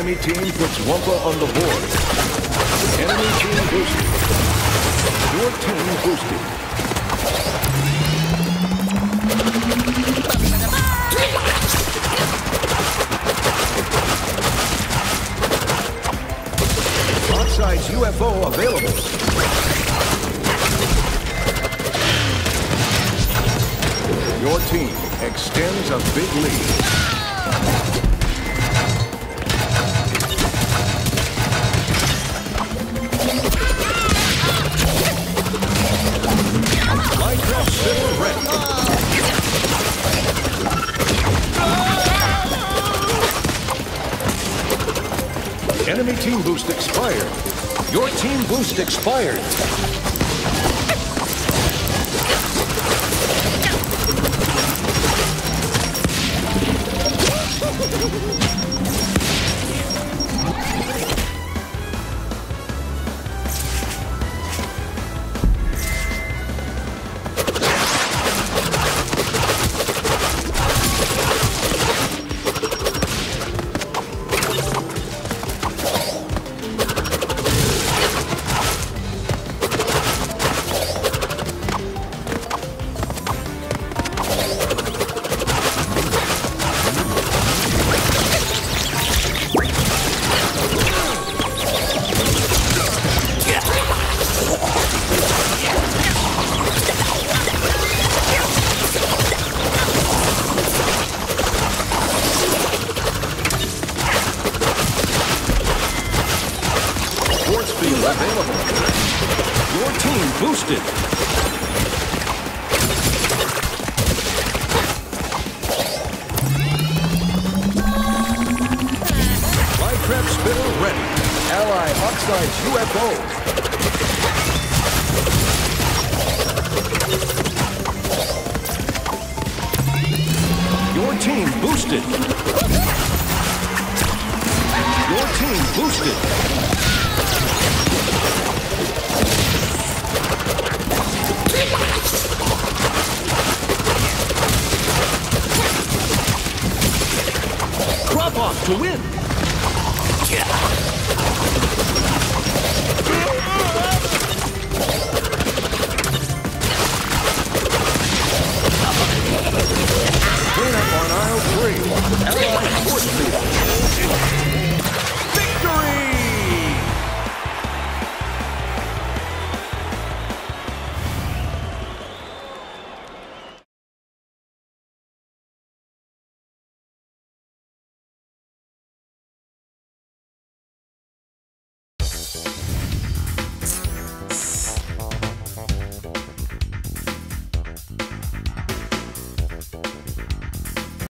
Enemy team puts Wumpa on the board. Enemy team boosted. Your team boosted. Offsides UFO available. Your team extends a big lead. Minecraft Civil ready. Enemy team boost expired. Your team boost expired. Available. Your team boosted. Minecraft Spitter ready. Ally Oxide UFO. Your team boosted. Your team boosted. Crop off to win.